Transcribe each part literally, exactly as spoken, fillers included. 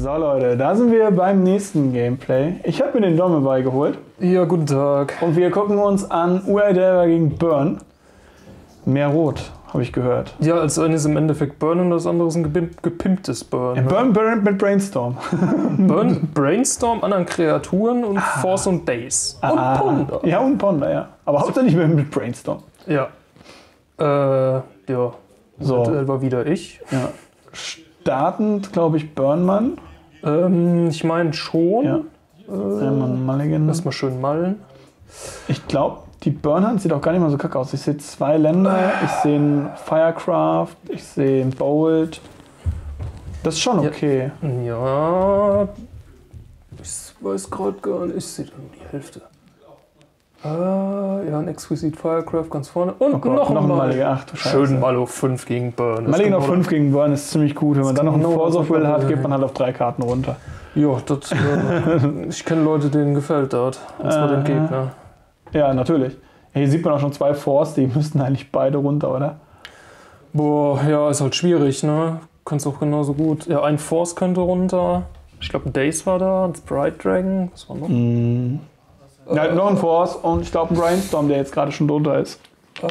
So Leute, da sind wir beim nächsten Gameplay. Ich habe mir den Dommel beigeholt. Ja, guten Tag. Und wir gucken uns an U R Delver gegen Burn. Mehr Rot, habe ich gehört. Ja, als eines im Endeffekt Burn und das andere ist ein gepimp gepimptes Burn. Ja, ne? Burn, Burn mit Brainstorm. Burn, Brainstorm, anderen Kreaturen und ah. Force und Daze. Und ah. Ponder. Ja, und Ponder, ja. Aber hauptsächlich mit Brainstorm. Ja. Äh, ja. So. War wieder ich. Ja. Startend, glaube ich, Burnman. Ähm, ich meine schon. Ja. Äh, ja, Mulligan. Lass mal schön mallen. Ich glaube, die Burnhand sieht auch gar nicht mal so kacke aus. Ich sehe zwei Länder, ich sehe einen Firecraft, ich sehe einen Bolt. Das ist schon okay. Ja. ja ich weiß gerade gar nicht. Ich sehe nur die Hälfte. Äh, ja, ein Exquisite Firecraft ganz vorne. Und oh Gott, noch, noch ein Mulligan. Ach du Scheiße. Schön Mallow fünf gegen Burn. Mulligan auf fünf gegen Burn ist ziemlich gut. Wenn man dann noch einen Force of Will hat, geht man halt auf drei Karten runter. Ja, das, äh, ich kenne Leute, denen gefällt das. Und zwar äh, den Gegner. Ja, natürlich. Hier sieht man auch schon zwei Force, die müssten eigentlich beide runter, oder? Boah, ja, ist halt schwierig, ne? Kannst auch genauso gut. Ja, ein Force könnte runter. Ich glaube, ein Daze war da, ein Sprite Dragon. Was war noch? Mm. Ja, äh, noch ein Force und ich glaube ein Brainstorm, der jetzt gerade schon drunter ist. Äh,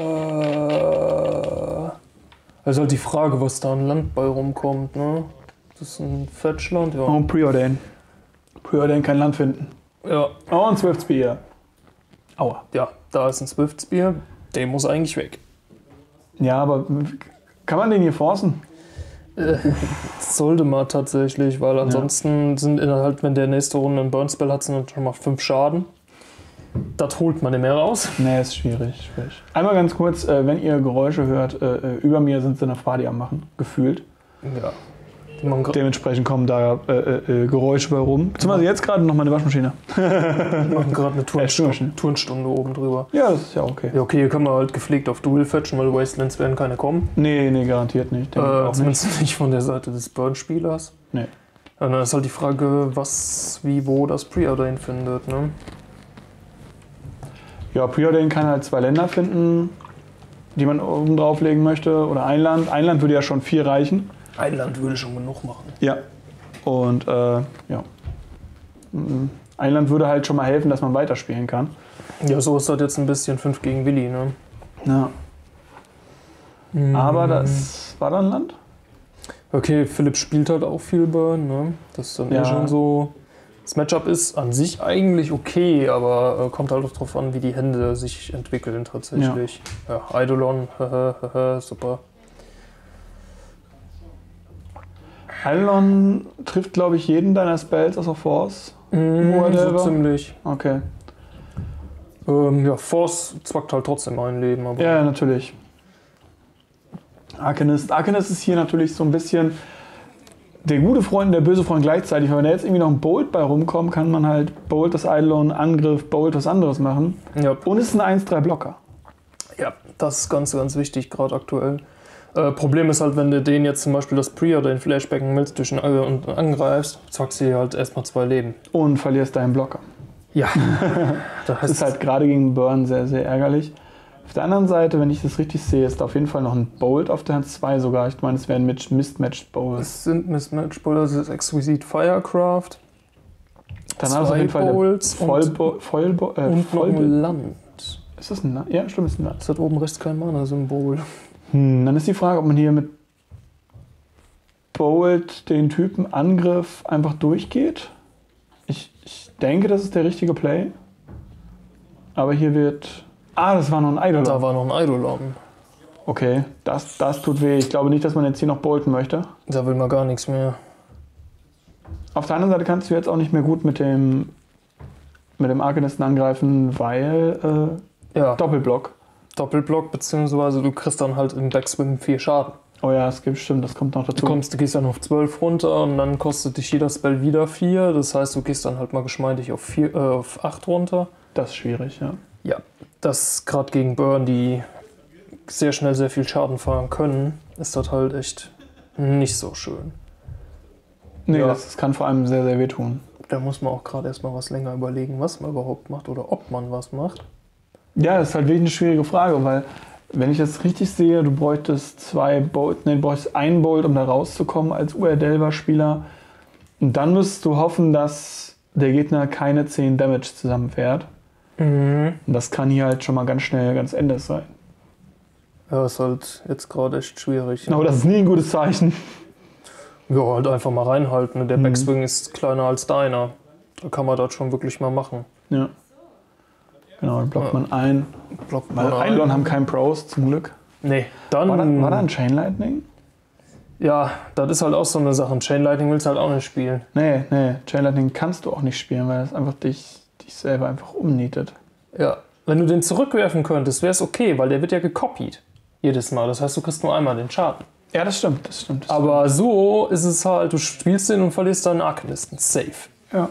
also halt die Frage, was da an Land bei rumkommt, ne? Das ist ein Fetchland, ja. Und Preordain. Preordain kann Land finden. Ja. Oh, ein Swift Spear. Aua. Ja, da ist ein Swift Spear. Der muss eigentlich weg. Ja, aber kann man den hier forcen? Äh, sollte man tatsächlich, weil ansonsten ja. sind halt, wenn der nächste Runde einen Burn-Spell hat, sind schon mal fünf Schaden. Das holt man nicht mehr raus. Nee, ist schwierig, schwierig. Einmal ganz kurz, äh, wenn ihr Geräusche hört, äh, über mir sind sie eine Party am machen, gefühlt. Ja. Dementsprechend kommen da äh, äh, Geräusche bei rum. Beziehungsweise jetzt gerade noch meine Waschmaschine. Wir machen gerade eine Turnstunde, äh, Turnstunde oben drüber. Ja, das ist ja okay. Ja, okay, hier können wir halt gepflegt auf Dual fetchen, weil Wastelands werden keine kommen. Nee, nee, garantiert nicht. Äh, auch zumindest nicht. nicht von der Seite des Burn-Spielers. Nee. Und dann ist halt die Frage, was, wie, wo das Preordain findet, ne? Ja, Preordain kann halt zwei Länder finden, die man oben drauflegen möchte. Oder ein Land. Ein Land würde ja schon vier reichen. Ein Land würde schon genug machen. Ja. Und äh, ja. Ein Land würde halt schon mal helfen, dass man weiterspielen kann. Ja, so ist das jetzt ein bisschen fünf gegen Willi, ne? Ja. Mhm. Aber das war dann Land? Okay, Philipp spielt halt auch viel Burn, ne? Das ist dann ja. eh schon so. Das Matchup ist an sich eigentlich okay, aber äh, kommt halt auch drauf an, wie die Hände sich entwickeln tatsächlich. Ja, ja Eidolon, super. Eidolon trifft, glaube ich, jeden deiner Spells außer Force. Mm, so ziemlich. Okay. Ähm, ja, Force zwackt halt trotzdem ein Leben. Aber ja, natürlich. Arcanist. Arcanist ist hier natürlich so ein bisschen der gute Freund und der böse Freund gleichzeitig. Weil wenn da jetzt irgendwie noch ein Bolt bei rumkommt, kann man halt Bolt das Eidolon, Angriff, Bolt was anderes machen. Ja. Und es ist ein eins drei Blocker. Ja, das ist ganz, ganz wichtig, gerade aktuell. Äh, Problem ist halt, wenn du den jetzt zum Beispiel das Pre- oder den Flashbacken mit durch den Auge und angreifst, zackst du halt erstmal zwei Leben. Und verlierst deinen Blocker. Ja. Das, das ist halt gerade gegen Burn sehr, sehr ärgerlich. Auf der anderen Seite, wenn ich das richtig sehe, ist da auf jeden Fall noch ein Bolt auf der Hand, zwei sogar. Ich meine, es wären Mismatched Bolts. Es sind Mismatched Bolts, das ist Exquisite Firecraft. Dann hast du auf jeden Fall Bolts Vollbo Vollbo äh, und Voll noch ein Land. Ist das ein Land? Ja, stimmt, ist ein Land. Das hat oben rechts kein Mana-Symbol. Hm, dann ist die Frage, ob man hier mit Bolt den Typen Angriff einfach durchgeht. Ich, ich denke, das ist der richtige Play. Aber hier wird... Ah, das war noch ein Eidolon. Da war noch ein Eidolon. Okay, das, das tut weh. Ich glaube nicht, dass man jetzt hier noch bolten möchte. Da will man gar nichts mehr. Auf der anderen Seite kannst du jetzt auch nicht mehr gut mit dem, mit dem Arcanisten angreifen, weil äh, ja. Doppelblock. Doppelblock, beziehungsweise du kriegst dann halt im Backswim vier Schaden. Oh ja, das gibt, stimmt, das kommt noch dazu. Du, kommst, du gehst dann auf zwölf runter und dann kostet dich jeder Spell wieder vier. Das heißt, du gehst dann halt mal geschmeidig auf, vier, äh, auf acht runter. Das ist schwierig, ja. Ja, das gerade gegen Burn, die sehr schnell sehr viel Schaden fahren können, ist das halt echt nicht so schön. Nee, ja. das, das kann vor allem sehr, sehr wehtun. Da muss man auch gerade erstmal was länger überlegen, was man überhaupt macht oder ob man was macht. Ja, das ist halt wirklich eine schwierige Frage, weil wenn ich das richtig sehe, du bräuchtest zwei Bolt, nee, du bräuchtest einen Bolt, um da rauszukommen als U R Delver-Spieler. Und dann müsstest du hoffen, dass der Gegner keine zehn Damage zusammenfährt. Mhm. Und das kann hier halt schon mal ganz schnell ganz Ende sein. Ja, ist halt jetzt gerade echt schwierig. Aber das ist nie ein gutes Zeichen. Ja, halt einfach mal reinhalten. Der Mhm. Backswing ist kleiner als deiner. Da kann man das schon wirklich mal machen. Ja. Genau, dann blockt Ja. man ein. Blockt Weil man Eidolon ein. haben keinen Pros, zum Glück. Nee, dann. War da, war da ein Chain Lightning? Ja, das ist halt auch so eine Sache. Chain Lightning willst du halt auch nicht spielen. Nee, nee, Chain Lightning kannst du auch nicht spielen, weil das einfach dich, dich selber einfach umnietet. Ja. Wenn du den zurückwerfen könntest, wäre es okay, weil der wird ja gekopiert. Jedes Mal. Das heißt, du kriegst nur einmal den Schaden. Ja, das stimmt, das stimmt. Das Aber so ist es halt, du spielst den und verlierst deinen Arcanisten. Safe. stimmt. Ja.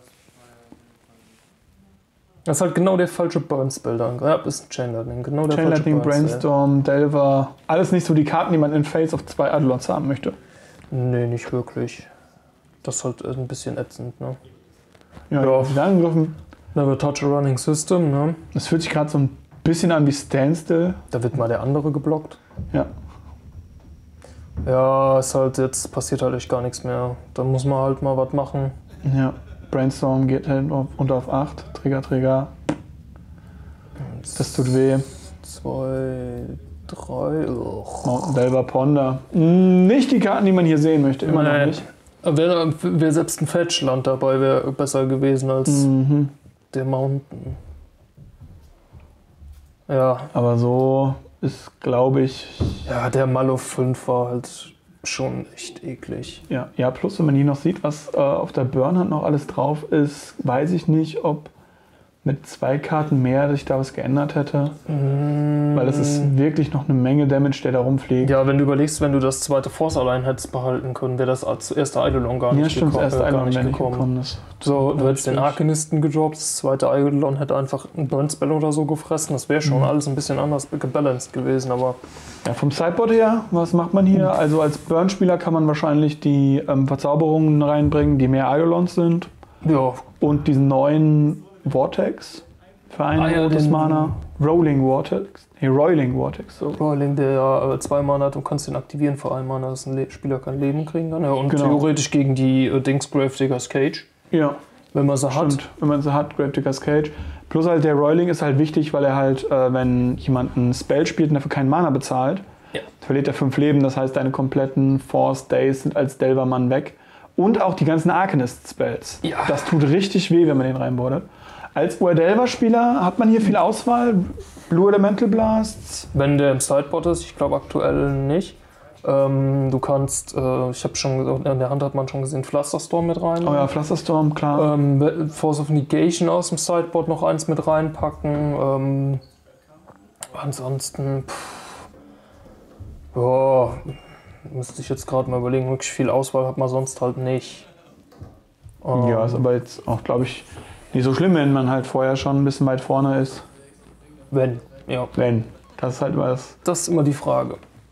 Das ist halt genau der falsche Burn-Spell dann. Ja, ist ein Chain Lightning. Genau der Chain falsche Lightning, Burn-Spell. Brainstorm, Delver. Alles nicht so die Karten, die man in Face auf zwei Eidolons haben möchte. Nee, nicht wirklich. Das ist halt ein bisschen ätzend, ne? Ja, Ja. ja. Angriffen. Never touch a running system, ne? Das fühlt sich gerade so ein bisschen an wie Standstill. Da wird mal der andere geblockt. Ja. Ja, ist halt jetzt passiert halt echt gar nichts mehr. Da muss man halt mal was machen. Ja. Brainstorm geht halt auf, runter auf acht. Trigger, Trigger. Das tut weh. Zwei, drei. Uch. Mountain Delver, Ponder. Nicht die Karten, die man hier sehen möchte. Immer noch Nee. nicht. Wäre wär selbst ein Fetchland dabei, wäre besser gewesen als Mhm. der Mountain. Ja, Aber so ist, glaube ich, ja, der Mallow fünf war halt schon echt eklig. ja, ja, plus wenn man hier noch sieht, was äh, auf der Burnhand noch alles drauf ist, weiß ich nicht, ob mit zwei Karten mehr sich da was geändert hätte. Weil das ist wirklich noch eine Menge Damage, der da rumfliegt. Ja, wenn du überlegst, wenn du das zweite Force allein hättest behalten können, wäre das als erste Eidolon gar Ja, nicht, stimmt, geko- das erste äh, gar Eidolon nicht wäre nicht gekommen. gekommen. Das, So, du Ja, hättest den stimmt. Arcanisten gedroppt, das zweite Eidolon hätte einfach einen Burn-Spell oder so gefressen. Das wäre schon Mhm. alles ein bisschen anders gebalanced gewesen, aber ja, vom Sideboard her, was macht man hier? Also als Burn-Spieler kann man wahrscheinlich die ähm, Verzauberungen reinbringen, die mehr Eidolons sind. ja, Und diesen neuen Vortex für ein Ah ja, rotes den- Mana. Rolling Vortex. Nee, Roiling Vortex. So. Roiling, der ja äh, zwei Mana hat und kannst den aktivieren für ein Mana, dass ein Le Spieler kein Leben kriegen kann. Ja, und Genau. theoretisch gegen die äh, Dings Gravediggers Cage, Ja, wenn man sie hat. stimmt. Wenn man sie hat, Gravediggers Cage. Plus halt der Roiling ist halt wichtig, weil er halt, äh, wenn jemand einen Spell spielt und dafür keinen Mana bezahlt, Ja. verliert er fünf Leben. Das heißt, deine kompletten Force Days sind als Delvermann weg. Und auch die ganzen Arcanist-Spells. Ja. Das tut richtig weh, wenn man den reinbordet. Als Delver-Spieler hat man hier viel Auswahl. Blue Elemental Blasts. Wenn der im Sideboard ist, ich glaube aktuell nicht. Ähm, du kannst, äh, ich habe schon gesagt, in der Hand hat man schon gesehen, Flusterstorm mit rein. Oh ja, Flusterstorm, klar. Ähm, Force of Negation aus dem Sideboard noch eins mit reinpacken. Ähm, ansonsten, pff, ja, müsste ich jetzt gerade mal überlegen, wirklich viel Auswahl hat man sonst halt nicht. Ähm, Ja, ist aber jetzt auch, glaube ich, nicht so schlimm, wenn man halt vorher schon ein bisschen weit vorne ist. Wenn, ja, Wenn. Das ist halt immer das das ist immer die Frage.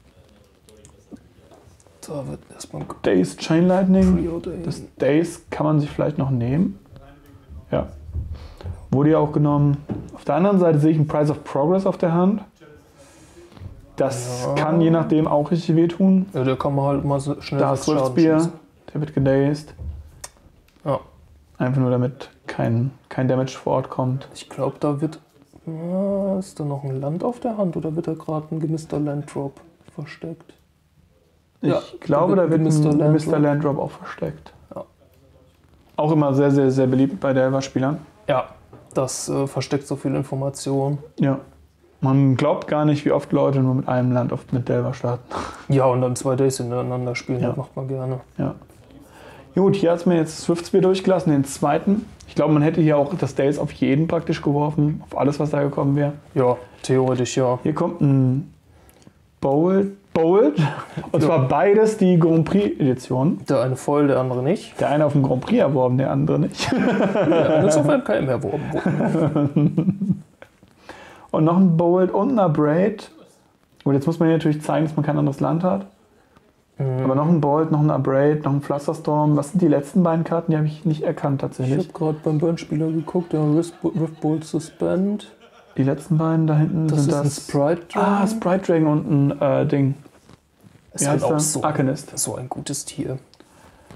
Da wird erstmal ein Days Chain Lightning. Trio Day. Das Days kann man sich vielleicht noch nehmen. Ja. Wurde ja auch genommen. Auf der anderen Seite sehe ich einen Price of Progress auf der Hand. Das Ja. kann je nachdem auch richtig wehtun. Ja, da kann man halt mal so schnell Da was ist Schaden Swiftspear, schießen. der wird gedazed. Ja. Einfach nur damit kein, kein Damage vor Ort kommt. Ich glaube, da wird. Ah, ist da noch ein Land auf der Hand oder wird da gerade ein gemister Landdrop versteckt? Ich Ja, glaube, da da wird wird Mister ein Land Mister Drop. Landdrop auch versteckt. Ja. Auch immer sehr, sehr, sehr beliebt bei Delver-Spielern. Ja, das äh, versteckt so viel Information. Ja. Man glaubt gar nicht, wie oft Leute nur mit einem Land oft mit Delver starten. Ja, und dann zwei Days hintereinander spielen, Ja. das macht man gerne. Ja. Gut, hier hat es mir jetzt Swiftspear durchgelassen, den zweiten. Ich glaube, man hätte hier auch das Days auf jeden praktisch geworfen, auf alles, was da gekommen wäre. Ja, theoretisch ja. Hier kommt ein Bold. Bold. Und Ja. zwar beides die Grand Prix-Edition. Der eine voll, der andere nicht. Der eine auf dem Grand Prix erworben, der andere nicht. Der eine ist auf M K M erworben. Und noch ein Bold und ein Braid. Und jetzt muss man hier natürlich zeigen, dass man kein anderes Land hat. Aber noch ein Bold, noch ein Abrade, noch ein Flusterstorm. Was sind die letzten beiden Karten? Die habe ich nicht erkannt Ich tatsächlich. habe gerade beim Burn-Spieler geguckt, der Riftbolt Suspend. Die letzten beiden da hinten Das sind ist ein das. Sprite Dragon. Ah, Sprite Dragon und ein äh, Ding. Ist Wie halt heißt auch der? so, Arcanist. so ein gutes Tier.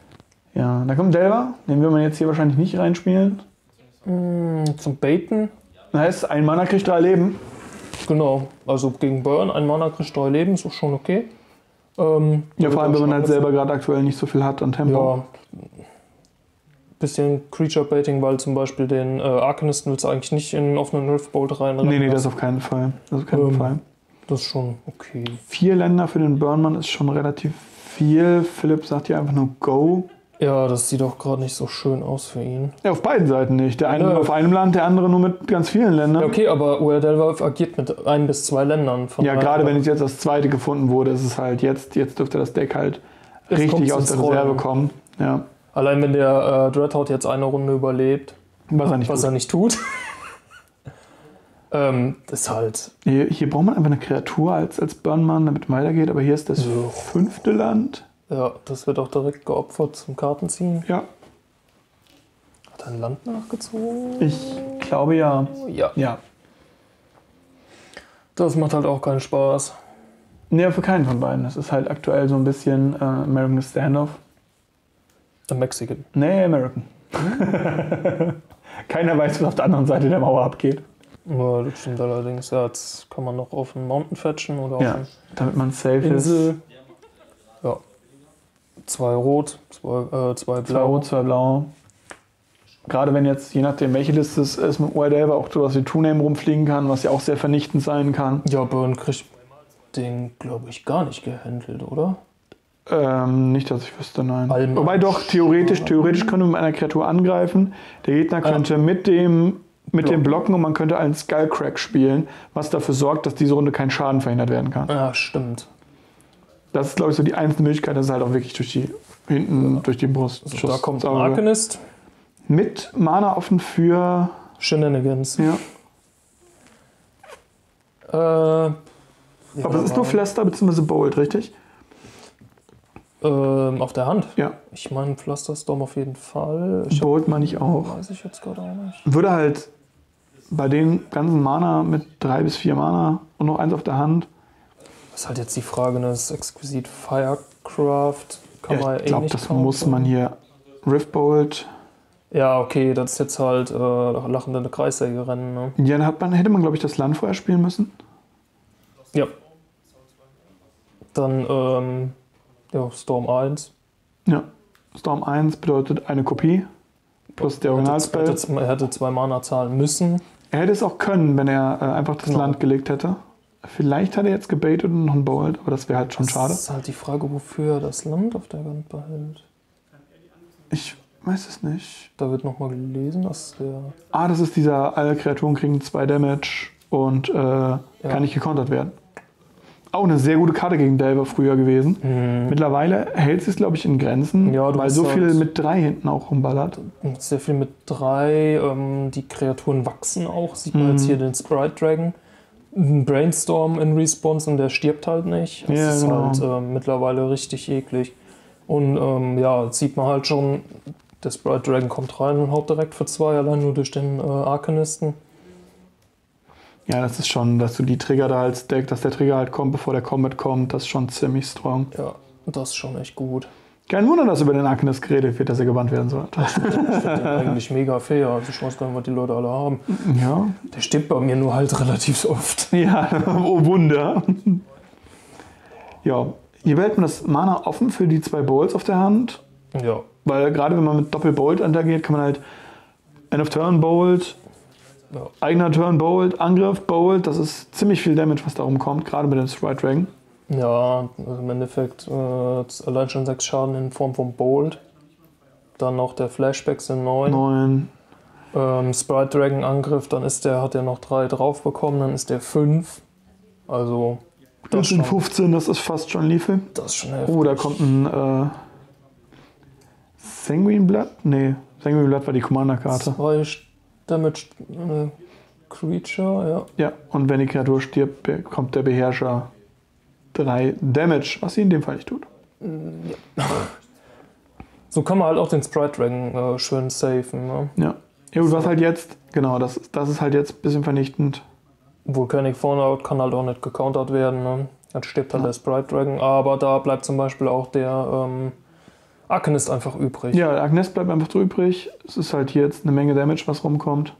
Ja, da kommt Delver, den will man jetzt hier wahrscheinlich nicht reinspielen. Mm, zum Baiten. Das heißt, ein Mana kriegt drei Leben. Genau, also gegen Burn, ein Mana kriegt drei Leben, ist auch schon okay. Ähm, Ja, vor allem, wenn man halt selber gerade aktuell nicht so viel hat an Tempo. Ja, bisschen Creature-Baiting, weil zum Beispiel den äh, Arcanisten willst du eigentlich nicht in einen offenen Riftbolt rein. Nee, nee, das auf keinen Fall. Das auf keinen Ähm, Fall. Das ist schon okay. Vier Länder für den Burnman ist schon relativ viel. Philipp sagt hier einfach nur Go. Ja, das sieht auch gerade nicht so schön aus für ihn. Ja, auf beiden Seiten nicht. Der eine Ja. auf einem Land, der andere nur mit ganz vielen Ländern. Ja, okay, aber Weird Delver agiert mit ein bis zwei Ländern. Von Ja, daher- gerade wenn es jetzt das zweite gefunden wurde, ist es halt jetzt, jetzt dürfte das Deck halt Jetzt richtig kommt's aus ins der Reserve Rollen. kommen. Ja. Allein wenn der äh, Dreadhought jetzt eine Runde überlebt, Was er nicht was tut. er nicht tut, ähm, ist halt. Hier, hier braucht man einfach eine Kreatur als, als Burnman, damit es weitergeht. Aber hier ist das Ja. fünfte Land. Ja, das wird auch direkt geopfert zum Kartenziehen. Ja, Hat er ein Land nachgezogen? ich glaube ja. Ja. Ja. Das macht halt auch keinen Spaß. Nee, für keinen von beiden. Das ist halt aktuell so ein bisschen äh, American Standoff. Der Mexican. Nee, American. Keiner weiß, was auf der anderen Seite der Mauer abgeht. Ja, das stimmt allerdings. Ja, jetzt kann man noch auf einen Mountain fetchen oder Ja, auf damit man safe eine Insel. ist. Ja. Zwei rot, zwei, äh, zwei Zwei blau. rot, zwei blau. Gerade wenn jetzt, je nachdem welche Liste es ist, mit Wild Elver auch sowas wie Two-Name rumfliegen kann, was ja auch sehr vernichtend sein kann. Ja, Burn kriegt den, glaube ich, gar nicht gehandelt, oder? Ähm, nicht, dass ich wüsste, nein. Alm- Wobei doch, theoretisch, theoretisch könnte man mit einer Kreatur angreifen. Der Gegner könnte mit dem, mit dem blocken und man könnte einen Skullcrack spielen, was dafür sorgt, dass diese Runde kein Schaden verhindert werden kann. Ja, stimmt. Das ist, glaube ich, so die einzige Möglichkeit, dass es halt auch wirklich durch die, hinten durch die Brust. Also Schuss- da kommt ein Sauge. Arcanist. Mit Mana offen für. Shenanigans. Ja. Äh, ja, Aber es ist nur Pflaster bzw. Bolt, richtig? ähm, auf der Hand. Ja. Ich meine Pflasterstorm auf jeden Fall. Ich Bolt meine ich auch. weiß ich jetzt gerade auch nicht. Würde halt bei den ganzen Mana mit drei bis vier Mana und noch eins auf der Hand. Das ist halt jetzt die Frage, ne? Das ist exquisit Firecraft. Kann Ja, man ich eh glaube, nicht das kaufen. muss man hier. Riftbolt. Ja, okay, das ist jetzt halt äh, lachende Kreissäge rennen. Ne? Ja, dann hat man, hätte man, glaube ich, das Land vorher spielen müssen. Ja. Dann ähm, ja, Storm eins. Ja. Storm eins bedeutet eine Kopie. Plus der Er Originalspell. hätte, er hätte zwei Mana zahlen müssen. Er hätte es auch können, wenn er äh, einfach das Genau. Land gelegt hätte. Vielleicht hat er jetzt gebaitet und noch ein Bolt, aber das wäre halt schon schade. Das ist halt die Frage, wofür er das Land auf der Hand behält. Ich weiß es nicht. Da wird nochmal gelesen, dass der. Ah, das ist dieser, alle Kreaturen kriegen zwei Damage und äh, kann nicht gekontert werden. Auch eine sehr gute Karte gegen Delver früher gewesen. Mhm. Mittlerweile hält sie es, glaube ich, in Grenzen, Ja, du weil bist so viel halt- mit drei hinten auch rumballert. Sehr viel mit drei. Ähm, die Kreaturen wachsen auch. Sieht man jetzt hier den Sprite Dragon. Ein Brainstorm in Response und der stirbt halt nicht. Das Ja, ist genau. halt ähm, mittlerweile richtig eklig. Und ähm, ja, jetzt sieht man halt schon, der Sprite Dragon kommt rein und haut direkt für zwei, allein nur durch den äh, Arcanisten. Ja, das ist schon, dass du die Trigger da als Deck, dass der Trigger halt kommt, bevor der Combat kommt, das ist schon ziemlich strong. Ja, das ist schon echt gut. Kein Wunder, dass über den Arcanist geredet wird, dass er gebannt werden soll. Ich finde den eigentlich mega fair. Also ich weiß gar nicht, was die Leute alle haben. Ja. Der stirbt bei mir nur halt relativ oft. Ja, oh Wunder. Ja, hier behält man das Mana offen für die zwei Bolts auf der Hand. Ja. Weil gerade wenn man mit Doppel-Bolt interagiert, kann man halt End of Turn Bolt, Ja. eigener Turn Bolt, Angriff Bolt. Das ist ziemlich viel Damage, was da rumkommt, gerade mit dem Sprite Dragon. Ja, also im Endeffekt äh, allein schon sechs Schaden in Form von Bolt. Dann noch der Flashback sind neun. neun. Ähm, Sprite Dragon Angriff, dann ist der, hat er noch drei drauf bekommen, dann ist der fünf. Also das, Das sind schon, fünfzehn, das ist fast schon Lethal. das ist schon heftig. Oh, da kommt ein äh, Sanguine Blood? Nee, Sanguine Blood war die Commander-Karte. Zwei Damage äh, Creature, ja. Ja, und wenn die Kreatur stirbt, bekommt der Beherrscher drei Damage, was sie in dem Fall nicht tut. So kann man halt auch den Sprite Dragon äh, schön safen. Ne? Ja. Ja gut, was halt jetzt, genau, das, das ist halt jetzt ein bisschen vernichtend. Volcanic Fallout kann halt auch nicht gecountert werden. Ne? Dann stirbt halt Ja. der Sprite Dragon, aber da bleibt zum Beispiel auch der ähm, Akken ist einfach übrig. Ja, Agnes bleibt einfach so übrig. Es ist halt hier jetzt eine Menge Damage, was rumkommt.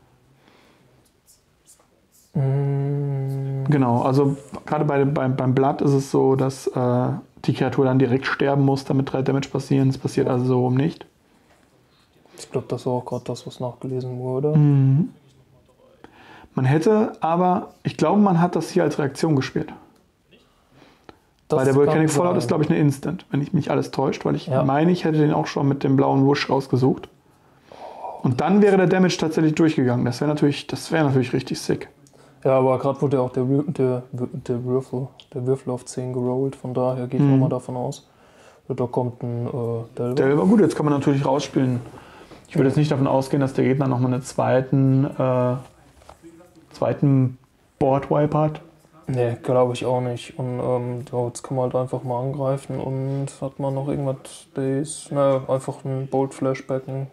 Mm. Genau, also gerade bei, beim, beim Blatt ist es so, dass äh, die Kreatur dann direkt sterben muss, damit drei Damage passieren. Das passiert also so rum nicht. Ich glaube, das war auch gerade das, was nachgelesen wurde. Mhm. Man hätte aber, ich glaube, man hat das hier als Reaktion gespielt. Das Weil der Volcanic kann Fallout sein. ist, glaube ich, eine Instant, wenn ich mich alles täuscht, weil ich Ja. meine, ich hätte den auch schon mit dem blauen Wusch rausgesucht. Und dann wäre der Damage tatsächlich durchgegangen. Das wäre natürlich, das wäre natürlich richtig sick. Ja, aber gerade wurde auch der, Wür- der, der, Würfel, der Würfel auf zehn gerollt, von daher gehe ich Mhm. auch mal davon aus. Da kommt ein äh, Delver. Der war gut, jetzt kann man natürlich rausspielen. Ich würde jetzt nicht davon ausgehen, dass der Gegner nochmal einen zweiten, äh, zweiten Boardwipe hat. Nee, glaube ich auch nicht. Und ähm, ja, jetzt kann man halt einfach mal angreifen und hat man noch irgendwas Days. Ne, einfach ein Bolt Flashbacken.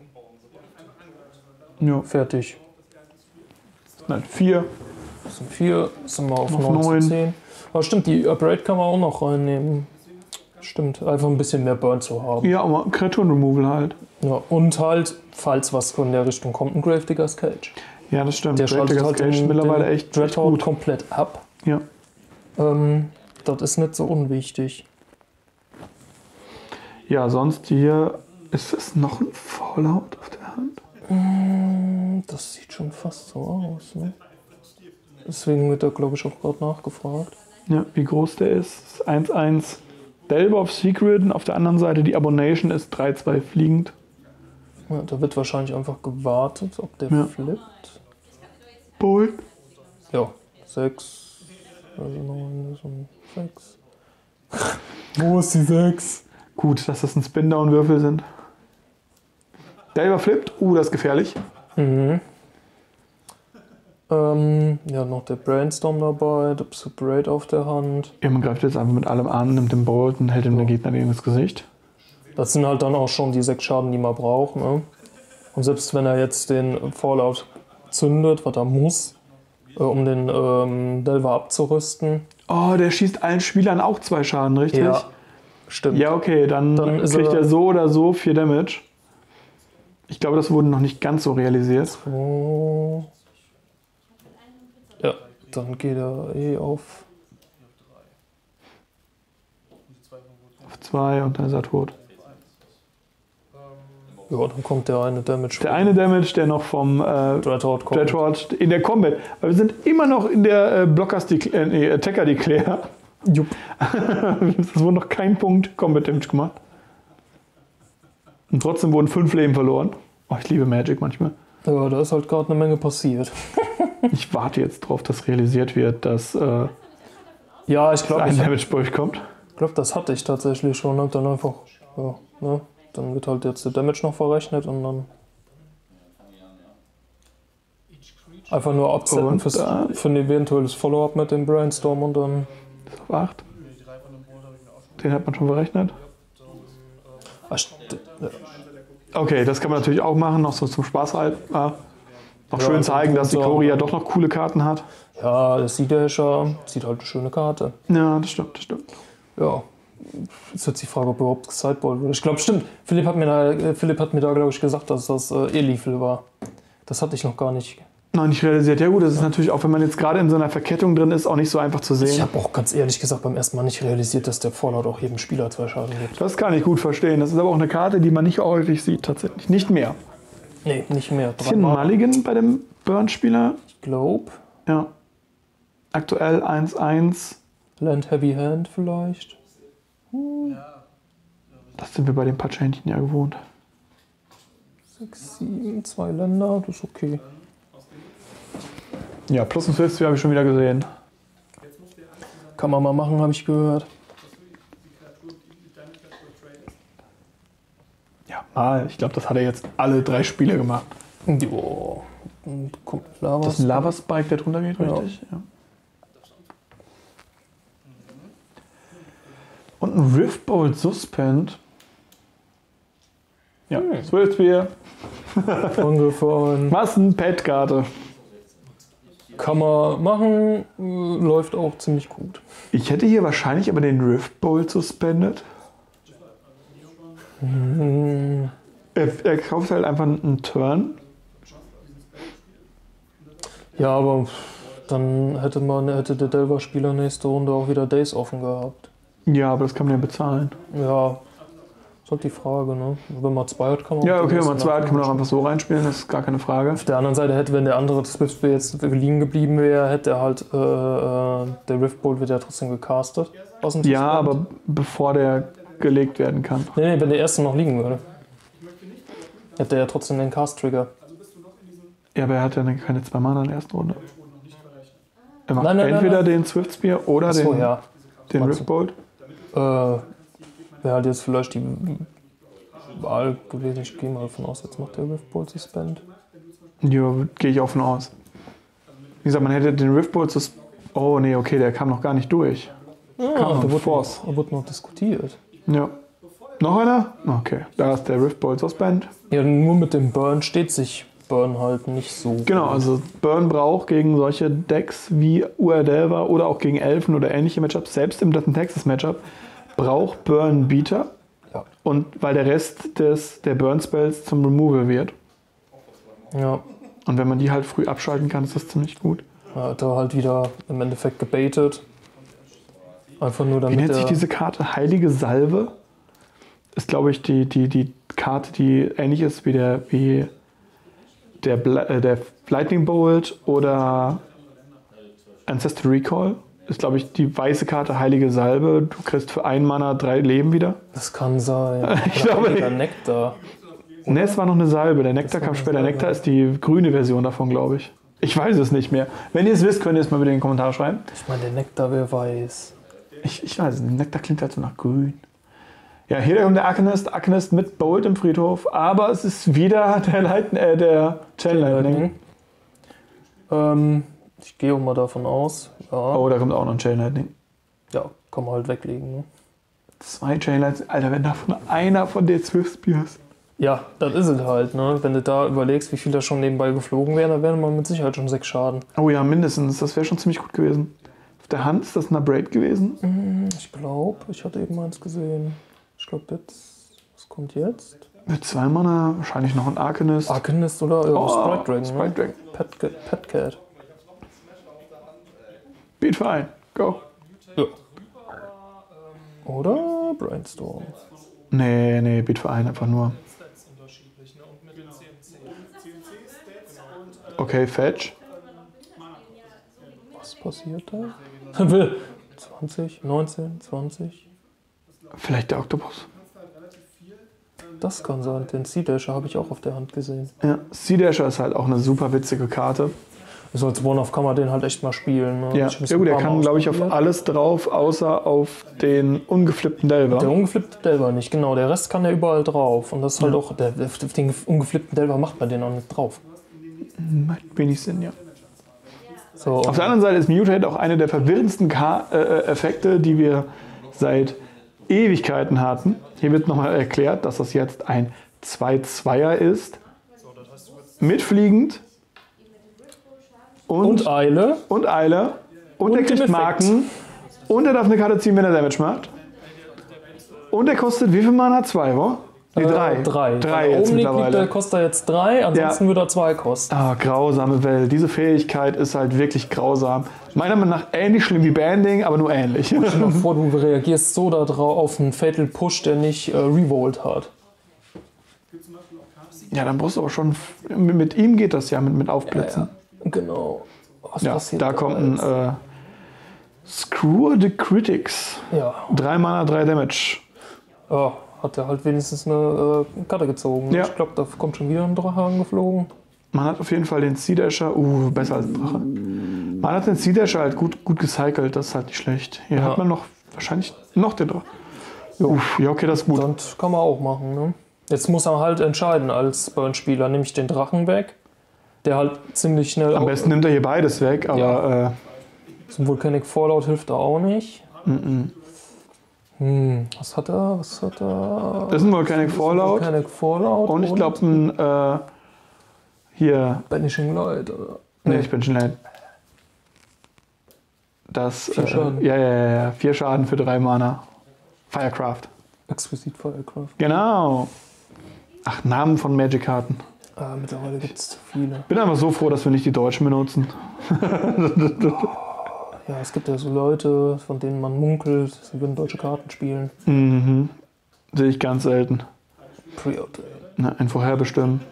Ja, Fertig. nein, vier. Das sind vier, sind wir auf Auf neun neun. zu zehn. Aber stimmt, die Upgrade kann man auch noch reinnehmen. Stimmt, einfach ein bisschen mehr Burn zu haben. Ja, aber Kreaturen-Removal halt. Ja, und halt, falls was in der Richtung kommt, ein Gravedigger's Cage. Ja, das stimmt. Der schaltet Gravedigger's halt Cage ist den, mittlerweile den echt, echt Dreadhorde gut. komplett ab. Ja. Ähm, das ist nicht so unwichtig. ja, sonst hier ist es noch ein Fallout auf der Hand. Das sieht schon fast so aus, ne? Deswegen wird da, glaube ich, auch gerade nachgefragt. Ja, wie groß der ist. Das ist eins eins. Delver of Secret und auf der anderen Seite die Abomination ist drei zwei fliegend. Ja, da wird wahrscheinlich einfach gewartet, ob der Ja. flippt. Bolt. Ja, sechs. Also neun, das sind sechs. Wo ist die sechs? Gut, dass das ein Spin-Down-Würfel sind. Delver flippt. Uh, das ist gefährlich. Mhm. Ähm, ja, noch der Brainstorm dabei, der Separate auf der Hand. Ja, man greift jetzt einfach mit allem an, nimmt den Bolt und hält dem den Gegner gegen das Gesicht. Das sind halt dann auch schon die sechs Schaden, die man braucht. Ne? Und selbst wenn er jetzt den Fallout zündet, was er muss, äh, um den ähm, Delver abzurüsten. Oh, der schießt allen Spielern auch zwei Schaden, richtig? Ja, stimmt. Ja, okay, dann, Dann ist kriegt er- er so oder so vier Damage. Ich glaube, das wurde noch nicht ganz so realisiert. Oh. Ja, dann geht er eh auf. Auf zwei und dann ist er tot. Ja, dann kommt der eine Damage. Der eine Damage, der noch vom äh, Dreadhorde kommt. Dreadhorde in der Combat. Weil wir sind immer noch in der äh, Blockers Dec- äh, nee, Attacker Declare. Jupp. Es wurde noch kein Punkt Combat Damage gemacht. Und trotzdem wurden fünf Leben verloren. Oh, ich liebe Magic manchmal. Ja, da ist halt gerade eine Menge passiert. Ich warte jetzt drauf, dass realisiert wird, dass äh, Ja, ich glaube, ein ich Damage durchkommt. glaube, das hatte ich tatsächlich schon. Hab dann einfach, ja, ne? Dann wird halt jetzt der Damage noch verrechnet und dann einfach nur absetzen Und fürs, da- für ein eventuelles Follow-up mit dem Brainstorm und dann. Ist auf acht. Den hat man schon berechnet. Ach, st- ja. Okay, das kann man natürlich auch machen, noch so zum Spaß halt. Ah, noch Ja, schön zeigen, dass die so- Cori ja doch noch coole Karten hat. Ja, das sieht der schon, sieht halt eine schöne Karte. Ja, das stimmt, das stimmt. Ja. Ist jetzt die Frage, ob überhaupt gesideboard wurde. Ich glaube, stimmt. Philipp hat mir da, äh, Philipp hat mir da, glaube ich, gesagt, dass das äh, E-Leafel war. Das hatte ich noch gar nicht. Noch nicht realisiert. Ja gut, das ist natürlich auch, wenn man jetzt gerade in so einer Verkettung drin ist, auch nicht so einfach zu Ich sehen. habe auch ganz ehrlich gesagt beim ersten Mal nicht realisiert, dass der Fallout auch jedem Spieler zwei Schaden gibt. Das kann ich gut verstehen. Das ist aber auch eine Karte, die man nicht häufig sieht, tatsächlich. Nicht mehr. Nee, nicht mehr. Ist hier ein Dreimal. Mulligan bei dem Burn-Spieler? Ich glaube, Ja. Aktuell eins eins. Land Heavy Hand vielleicht. Das sind wir bei den Patschhändchen ja gewohnt. sechs, sieben, zwei Länder, das ist okay. Ja, plus ein Fifth habe ich schon wieder gesehen. Kann man mal machen, habe ich gehört. Ja, mal. Ich glaube, das hat er jetzt alle drei Spiele gemacht. Jo. Und kommt Lava. Das ist ein Lava-Spike, der drunter geht, Ja. richtig? Ja. Und ein Riftbolt Suspend. Ja, Hm. zwölf Bier. Angefallen. Was ein Pet-Karte. Kann man machen, äh, läuft auch ziemlich gut. Ich hätte hier wahrscheinlich aber den Riftbolt suspendet. Hm. Er, er kauft halt einfach einen Turn. Ja, aber dann hätte man hätte der Delver-Spieler nächste Runde auch wieder Days offen gehabt. Ja, aber das kann man ja bezahlen. Ja, ist halt die Frage, ne? Wenn man zwei hat, kann man... Ja, auch okay, die wenn man nächste zwei hat, kann man auch Nacht einfach so reinspielen, das ist gar keine Frage. Auf der anderen Seite hätte, wenn der andere Swiftspiel jetzt liegen geblieben wäre, hätte er halt, äh, äh, der Riftbolt wird ja trotzdem gecastet. Aus dem Ja, Suspend. aber bevor der gelegt werden kann. Nee, nee, wenn der erste noch liegen würde. Hätte er ja trotzdem den Cast-Trigger. Ja, aber er hat ja keine zwei Mana in der ersten Runde. Er macht Nein, nein, entweder nein, nein. den Swift Spear oder Achso, den, ja. den Meinst du? Riftbolt. Äh, wäre halt jetzt vielleicht die Wahl gewesen. Ich gehe mal davon aus, jetzt macht der Riftbolt Suspend. Ja, gehe ich auch von aus. Wie gesagt, man hätte den Riftbolt sus... Oh, nee, okay, der kam noch gar nicht durch. Ah, Kam da noch wurde, Force. da wurde noch diskutiert. Ja. Noch einer? Okay, da ist der Riftbolt Suspend. Ja, nur mit dem Burn steht sich Burn halt nicht so. Genau, also Burn braucht gegen solche Decks wie Uerdelva oder auch gegen Elfen oder ähnliche Matchups, selbst im Death and Taxes Matchup, braucht Burn Beater. Ja. Und weil der Rest des, der Burn Spells zum Removal wird. Ja. Und wenn man die halt früh abschalten kann, ist das ziemlich gut. Er hat er halt wieder im Endeffekt gebaitet. Einfach nur Wie damit nennt sich er... diese Karte? Heilige Salve? Ist, glaube ich, die, die, die Karte, die ähnlich ist wie der, wie der, Bla- äh, der Lightning Bolt oder Ancestral Recall. Ist, glaube ich, die weiße Karte Heilige Salbe. Du kriegst für ein Mana drei Leben wieder. Das kann sein. Ich Oder glaube Heiliger nicht. Nektar. Ne, es war noch eine Salbe. Der Nektar war kam eine später. Salbe. Nektar ist die grüne Version davon, glaube ich. Ich weiß es nicht mehr. Wenn ihr es wisst, könnt ihr es mal wieder in die Kommentare schreiben. Ich meine, der Nektar, wer weiß. Ich, ich weiß es nicht. Nektar klingt halt so nach grün. Ja, hier kommt der Arcanist. Arcanist mit Bolt im Friedhof. Aber es ist wieder der, Light, äh, der Chain Lightning. Ähm, ich gehe auch mal davon aus. Ja, Oh, da kommt auch noch ein Chain Lightning. ja kann man halt weglegen. Ne? Zwei Chain Lightning. Alter, wenn davon einer von den Swift Spears. Ja, das ist es halt. Ne? Wenn du da überlegst, wie viel da schon nebenbei geflogen wären, dann wären wir mit Sicherheit schon sechs Schaden. Oh ja, mindestens. Das wäre schon ziemlich gut gewesen. Auf der Hand ist das eine Braid gewesen. Ich glaube, ich hatte eben eins gesehen. Ich glaube jetzt, was kommt jetzt? Mit zwei Mana wahrscheinlich noch ein Arcanist. Arcanist oder ja, Oh, Sprite Dragon. Sprite ne? Dragon. Pet, Cat- Pet Cat. Beat Verein. Go. Ja. Oder Brainstorm. Nee, nee, Beat Verein einfach nur. Okay, Fetch. Was passiert da? zwanzig, neunzehn, zwanzig. Vielleicht der Oktopus. Das kann sein. Den Sea Dasher habe ich auch auf der Hand gesehen. Ja, Sea Dasher ist halt auch eine super witzige Karte. So als One-Off kann man den halt echt mal spielen. Ne? Ja, Ich hab das ja gut, ein er paar Mal kann, glaube ich, auf ausprobiert. alles drauf, außer auf den ungeflippten Der Delver. ungeflippte Delver nicht, genau. Der Rest kann er überall drauf. Und das ist halt Ja. auch, der, der, den ungeflippten Delver macht man den auch nicht drauf. Macht wenig Sinn, ja. So, Auf der anderen Seite ist Mutate auch eine der verwirrendsten Ka äh, Effekte, die wir seit Ewigkeiten hatten. Hier wird nochmal erklärt, dass das jetzt ein zwei Zweier ist. Mitfliegend. Und, und Eile. und Eile. Und, Und er kriegt im Effekt. Marken. Und er darf eine Karte ziehen, wenn er Damage macht. Und er kostet wie viel Mana? Zwei, wo? Nee, drei. Äh, drei. Drei Wenn er jetzt oben liegt, liegt, mittlerweile. der kostet er jetzt drei, ansonsten würde er zwei kosten. Ah, grausame Welt. Diese Fähigkeit ist halt wirklich grausam. Meiner Meinung nach ähnlich schlimm wie Banding, aber nur ähnlich. Stell dir mal vor, du reagierst so da drauf auf einen Fatal Push, der nicht äh, Revolt hat. Ja, dann brauchst du aber schon. Mit ihm geht das ja, mit, mit Aufblitzen. Genau. Was Ja, passiert da kommt ein äh, Screw the Critics. Ja. Drei Mana, drei Damage. ja, hat er halt wenigstens eine äh, Karte gezogen. Ja. Ich glaube, da kommt schon wieder ein Drache angeflogen. Man hat auf jeden Fall den Sea Dasher. Uh, besser als ein Drache. Man hat den Sea Dasher halt gut, gut gecycelt, das ist halt nicht schlecht. Hier Ja. hat man noch wahrscheinlich noch den Drache. Uff, ja, okay, das ist gut. Das kann man auch machen. Ne? Jetzt muss er halt entscheiden als Burn-Spieler. Nehme ich den Drachen weg, der halt ziemlich schnell... Am besten nimmt er hier beides weg, aber Ja. äh, Zum Volcanic Fallout hilft er auch nicht. Hm, was hat er? Was hat er? das ist ein Volcanic Fallout. Volcanic Fallout Und ich glaube, ein äh, hier. Banishing Light. Oder? Nee, ich bin schon leid. Das. Vier äh, Schaden. Ja, ja, ja, ja. Vier Schaden für drei Mana. Firecraft. Exquisite Firecraft. Genau. Ach, Namen von Magic-Karten. Ah, mittlerweile gibt es zu viele. Bin einfach so froh, dass wir nicht die Deutschen benutzen. Ja, es gibt ja so Leute, von denen man munkelt, sie würden deutsche Karten spielen. Mhm. Sehe ich ganz selten. Pre-Order. Na, ein Vorherbestimmen.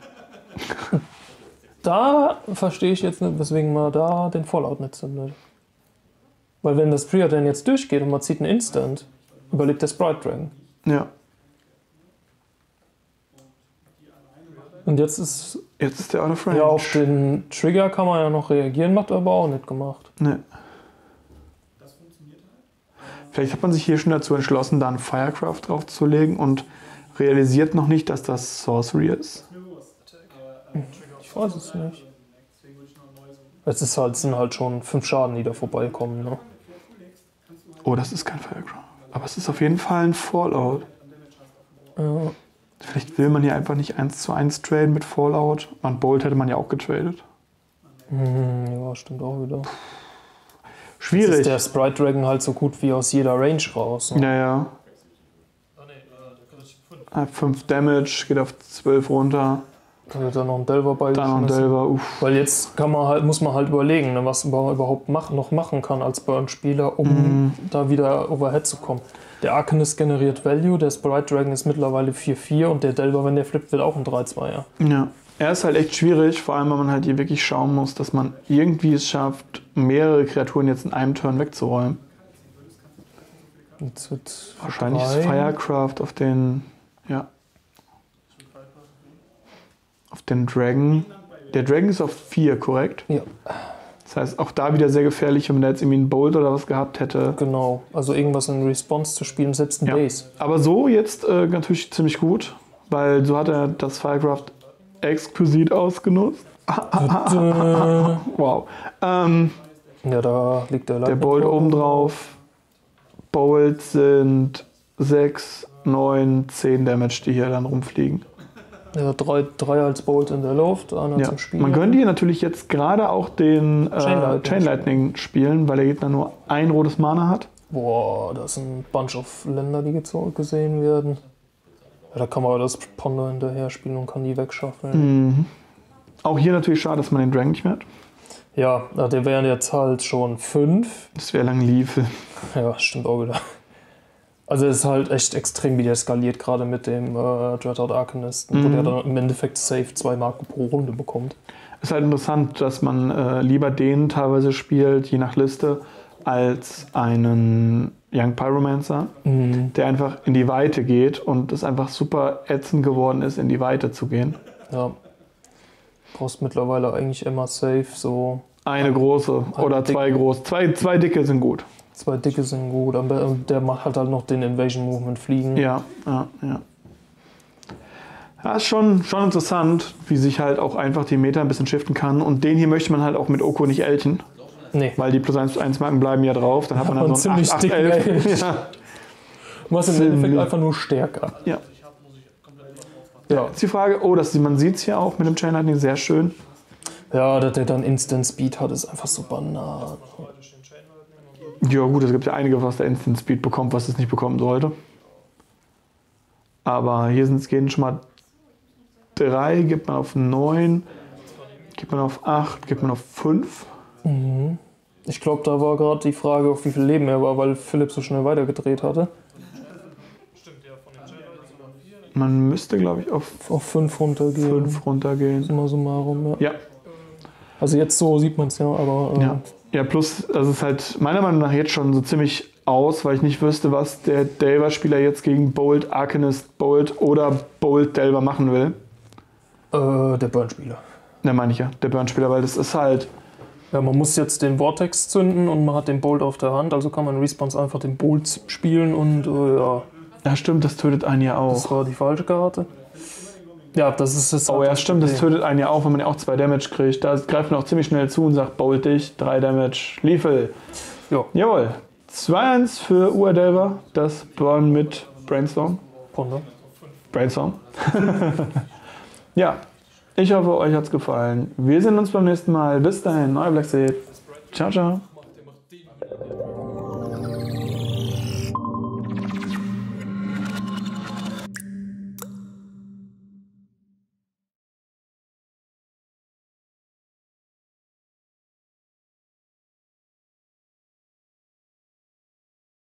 Da verstehe ich jetzt nicht, weswegen man da den Fallout nicht zündet. Weil wenn das Pre-Order jetzt durchgeht und man zieht einen Instant, überlebt der Sprite Dragon. Ja. Und jetzt ist... Jetzt ist der out of range. Ja, auf den Trigger kann man ja noch reagieren, macht er aber auch nicht gemacht. Nee. Vielleicht hat man sich hier schon dazu entschlossen, da einen Firecraft draufzulegen und realisiert noch nicht, dass das Sorcery ist. Ich weiß es nicht. Es ist halt, sind halt schon fünf Schaden, die da vorbeikommen. Ne? Oh, das ist kein Firecraft. Aber es ist auf jeden Fall ein Fallout. Ja. Vielleicht will man hier einfach nicht eins zu eins traden mit Fallout. Man Bolt hätte man ja auch getradet. Hm, ja, stimmt auch wieder. Schwierig. Jetzt ist der Sprite Dragon halt so gut wie aus jeder Range raus. Ne? Ja, ja. fünf Damage, geht auf zwölf runter. Da wird dann noch ein Delver Dann noch ein beigeschmissen. Delver, uff. Weil jetzt kann man halt, muss man halt überlegen, ne, was man überhaupt mach, noch machen kann als Burn-Spieler, um Mhm. da wieder overhead zu kommen. Der Arcanist generiert Value, der Sprite Dragon ist mittlerweile vier vier und der Delver, wenn der flippt, wird auch ein drei zwei. Ja. Ja. Er ist halt echt schwierig, vor allem, weil man halt hier wirklich schauen muss, dass man irgendwie es schafft, mehrere Kreaturen jetzt in einem Turn wegzuräumen. Jetzt wird Wahrscheinlich ist drei. Firecraft auf den, ja, auf den Dragon. Der Dragon ist auf vier, korrekt? Ja, Das heißt, auch da wieder sehr gefährlich, wenn man da jetzt irgendwie einen Bolt oder was gehabt hätte. genau. Also irgendwas in Response zu spielen, selbst ein Ja. Base. Aber so jetzt äh, natürlich ziemlich gut, weil so hat er das Firecraft exquisit ausgenutzt. Wow. Ähm, Ja, da liegt der der Lightning Bolt Bolt. oben drauf. Bolts sind sechs, neun, zehn Damage, die hier dann rumfliegen. Ja, drei, drei als Bolt in der Luft, einer Ja. zum Spielen. Man könnte hier natürlich jetzt gerade auch den äh, Chain Lightning Chain Lightning spielen, weil der Gegner nur ein rotes Mana hat. Boah, da ist ein Bunch of Länder, die gezo- gesehen werden. Ja, da kann man das Ponder hinterher spielen und kann die wegschaffeln. Mhm. Auch hier natürlich schade, dass man den Dragon nicht mehr hat. Ja, na, der wären jetzt halt schon fünf. Das wäre lang Liefel. Ja, stimmt auch wieder. Also es ist halt echt extrem, wie der skaliert, gerade mit dem äh, Dreadhorde Arcanist, Mhm. wo der dann im Endeffekt safe zwei Marken pro Runde bekommt. Ist halt interessant, dass man äh, lieber den teilweise spielt, je nach Liste, als einen Young Pyromancer, Mhm. der einfach in die Weite geht und es einfach super ätzend geworden ist, in die Weite zu gehen. Ja. Brauchst mittlerweile eigentlich immer safe, so Eine große Eine oder zwei dicke. große. Zwei, zwei dicke sind gut. zwei dicke sind gut, aber der macht halt, halt noch den Invasion Movement fliegen. Ja, ja, ja. Ja, ist schon, schon interessant, wie sich halt auch einfach die Meta ein bisschen shiften kann. Und den hier möchte man halt auch mit Oko nicht elchen, Nee. weil die plus eins Marken bleiben ja drauf. Dann hat man Hat dann man so einen ziemlich acht, acht, dicken elf. Elch. Ja. Was im Ziemlich. Endeffekt einfach nur stärker. Ja. Ja, Jetzt die Frage, oh, das, man sieht es hier auch mit dem Chain Lightning sehr schön. ja, dass der dann Instant Speed hat, ist einfach so banal. Ja gut, es gibt ja einige, was der Instant Speed bekommt, was es nicht bekommen sollte. Aber hier sind es gehen schon mal drei, gibt man auf neun, gibt man auf acht, gibt man auf fünf. Mhm. Ich glaube, da war gerade die Frage, auf wie viel Leben er war, weil Philipp so schnell weitergedreht hatte. Man müsste, glaube ich, auf Auf fünf runtergehen. fünf runtergehen. Summa summarum, ja. Ja, Also jetzt so sieht man es ja, aber äh, ja. Ja, plus, das ist halt meiner Meinung nach jetzt schon so ziemlich aus, weil ich nicht wüsste, was der Delver-Spieler jetzt gegen Bolt, Arcanist, Bolt oder Bolt Delver machen will. äh, der Burn-Spieler. Da meine ich ja, der Burn-Spieler, weil das ist halt. Ja, man muss jetzt den Vortex zünden und man hat den Bolt auf der Hand, also kann man in Response einfach den Bolt spielen und äh, ja, Ja, stimmt, das tötet einen ja das auch. war die falsche Karte. Ja, das ist es. Oh ja, stimmt, das tötet einen ja auch, wenn man ja auch zwei Damage kriegt. Da greift man auch ziemlich schnell zu und sagt, Bolt dich, drei Damage, Liefel. Ja, Jawohl. zwei eins für U R Delver, das Burn mit Brainstorm. Ponder. Brainstorm. Ja, ich hoffe, euch hat's gefallen. Wir sehen uns beim nächsten Mal. Bis dahin, euer Black Seed. Ciao, ciao.